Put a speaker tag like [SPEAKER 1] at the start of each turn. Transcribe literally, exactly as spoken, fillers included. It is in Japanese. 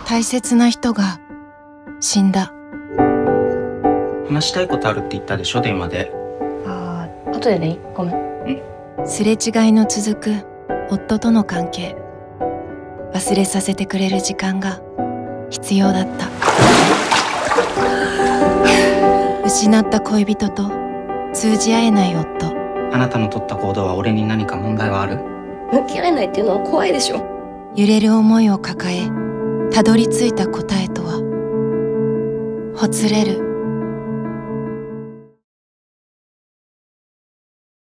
[SPEAKER 1] 大切な人が死んだ。
[SPEAKER 2] 話したいことあるって言ったでしょ、電話で。
[SPEAKER 3] ああ、後でね、ごめん。
[SPEAKER 1] うん。すれ違いの続く夫との関係。忘れさせてくれる時間が必要だった。失った恋人と通じ合えない夫。
[SPEAKER 2] あなたの取った行動は俺に何か問題はある？
[SPEAKER 3] 向き合えないっていうのは怖いでしょ。
[SPEAKER 1] 揺れる思いを抱えたどり着いた答えとは、ほつれる